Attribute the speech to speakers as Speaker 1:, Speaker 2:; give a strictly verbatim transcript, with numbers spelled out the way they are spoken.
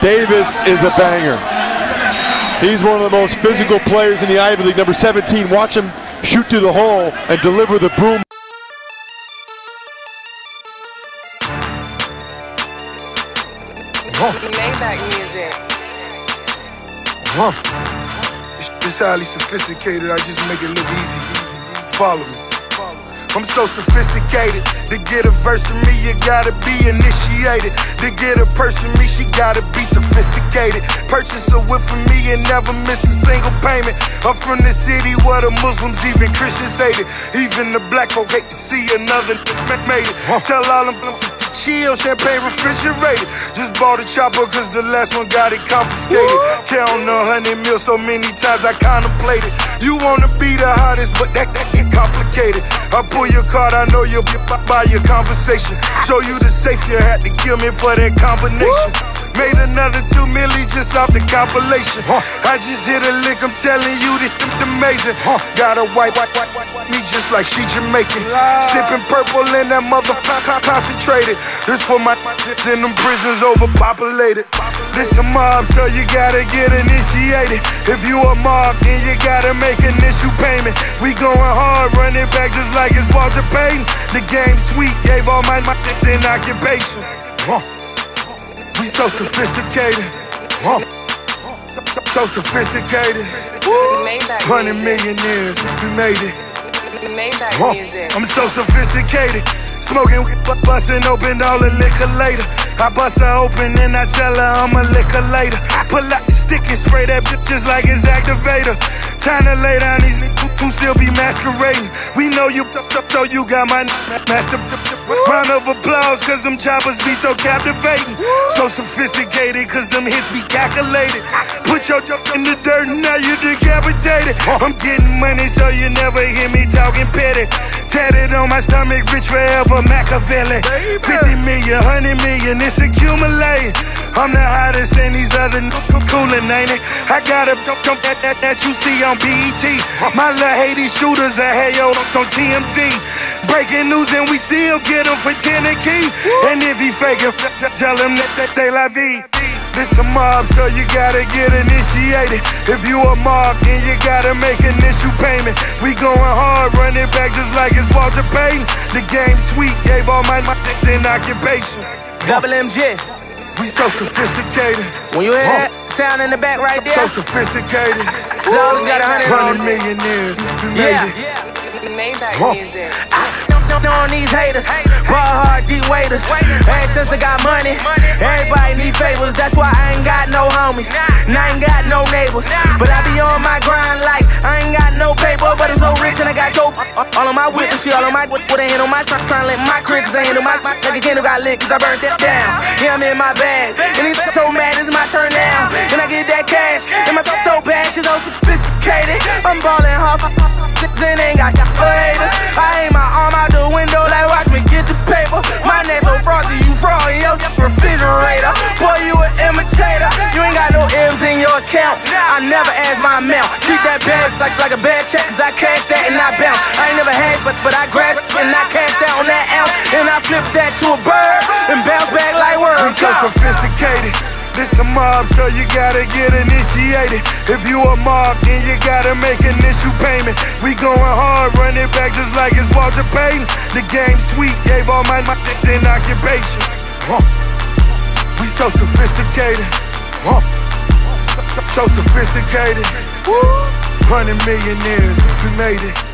Speaker 1: Davis is a banger. He's one of the most physical players in the Ivy League, number seventeen. Watch him shoot through the hole and deliver the boom.
Speaker 2: Huh. Maybach music.
Speaker 3: Huh. It's, it's highly sophisticated. I just make it look easy. Follow me. I'm so sophisticated. To get a verse from me, you gotta be initiated. To get a person me, she gotta be sophisticated. Purchase a whip for me and never miss a single payment. I'm from the city where the Muslims, even Christians hate it. Even the black folk hate to see another made it. Tell all them to chill, champagne refrigerated. Just bought a chopper cause the last one got it confiscated. Count a hundred mil so many times I contemplated. You wanna be the hottest, but that, that get complicated. I pull your card, I know you'll be by your conversation. Show you the safe, you had to kill me for that combination. Made another two milli just off the compilation. I just hit a lick, I'm telling you this shit amazing. Got a white, white, white, white, me just like she Jamaican. Sipping purple in that motherfucker concentrated. This for my in them prisons overpopulated. This the mob, so you gotta get initiated. If you a mob, then you gotta make initial payment. We going hard, running back just like it's Walter Payton. The game sweet, gave all my my in occupation. Huh. We so sophisticated. Huh. So, so, so sophisticated. Hundred millionaires, we made it.
Speaker 2: Maybach
Speaker 3: huh.
Speaker 2: music.
Speaker 3: I'm so sophisticated. Smoking, busting open all the liquor later. I bust her open and I tell her I'm a liquor later. Pull out the stick and spray that bitch just like it's activator. Time to lay down these niggas who still be masquerading. We know you, so you got my master. Round of applause cause them choppers be so captivating. So sophisticated cause them hits be calculated. Put your jump in the dirt and now you decapitated. I'm getting money so you never hear me talking petty. Tatted on my stomach, rich forever, Machiavelli. Fifty million, hundred million, it's accumulating. I'm the hottest and these other coolin', ain't it? I got a jump that, that, that you see on B E T. My little Haiti shooters are hey yo on T M Z. Breaking news and we still get them for ten a key. And if he faking, tell him that, that they la vie. This the mob, so you gotta get initiated. If you a mob, then you gotta make initial payment. We going hard, running back just like it's Walter Payton. The game sweet, gave all my my in occupation.
Speaker 4: Double M J.
Speaker 3: We so sophisticated.
Speaker 4: When you hear that sound in the back right there,
Speaker 3: so sophisticated.
Speaker 4: Zola's got a hundred
Speaker 3: hundred millionaires.
Speaker 4: Yeah.
Speaker 2: Maybach
Speaker 3: huh.
Speaker 2: music.
Speaker 4: On these haters, raw hard deep waiters. Ever since I got money, everybody need favors. That's why I ain't got no homies, and I ain't got no neighbors. But I be on my grind like I ain't got no paper, but I'm so rich and I got your all on my whip and shit, all on my with a hand on my strap, trying to let my crib, cause I handle my like a candle got lit, cause I burnt that down. Yeah, I'm in my bag, and these so mad, it's my turn now. And I get that cash, and my so bad, she's so sophisticated. I'm ballin' hard, and ain't got haters. I aim my arm out the window like watch me get the paper. My neck so frosty, you fraud in your refrigerator. Boy, you an imitator. You ain't got no M's in your account. I never ask my amount. Treat that bag like, like a bad check, cause I cash that and I bounce. I ain't never had, but, but I grab it and I cash that on that ounce. And I flip that to a bird and bounce back like words.
Speaker 3: We so sophisticated. This the mob, so you gotta get initiated. If you a mob, then you gotta make initial payment. We going hard, running back just like it's Walter Payton. The game sweet, gave all my my in occupation. Huh. We so sophisticated. Huh. So, so, so sophisticated. Woo. Hundred millionaires, we made it.